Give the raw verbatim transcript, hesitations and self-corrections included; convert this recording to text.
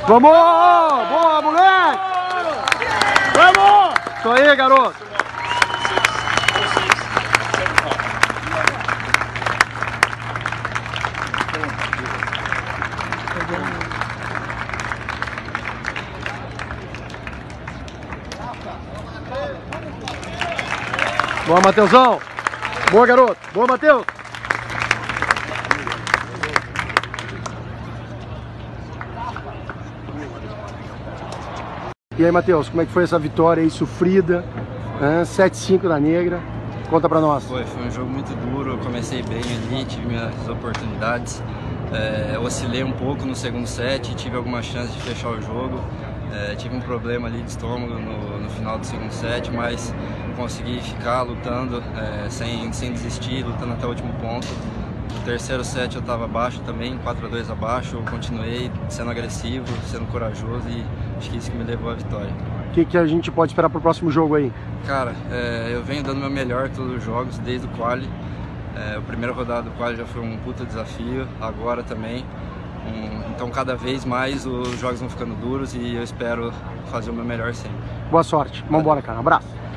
Vamos! Boa, moleque! Vamos! Isso aí, garoto! Boa, Mateusão! Boa, garoto! Boa, Mateus! E aí, Matheus, como é que foi essa vitória aí sofrida, né? sete a cinco na Negra, conta pra nós. Foi, foi um jogo muito duro, eu comecei bem ali, tive minhas oportunidades, é, oscilei um pouco no segundo set, tive algumas chances de fechar o jogo, é, tive um problema ali de estômago no, no final do segundo set, mas consegui ficar lutando, é, sem, sem desistir, lutando até o último ponto. No terceiro set eu estava abaixo também, quatro a dois abaixo, eu continuei sendo agressivo, sendo corajoso e acho que isso que me levou à vitória. O que, que a gente pode esperar para o próximo jogo aí? Cara, é, eu venho dando meu melhor todos os jogos, desde o quali. É, a primeira rodada do quali já foi um puta desafio, agora também. Um, então cada vez mais os jogos vão ficando duros e eu espero fazer o meu melhor sempre. Boa sorte, vamos embora, cara, um abraço.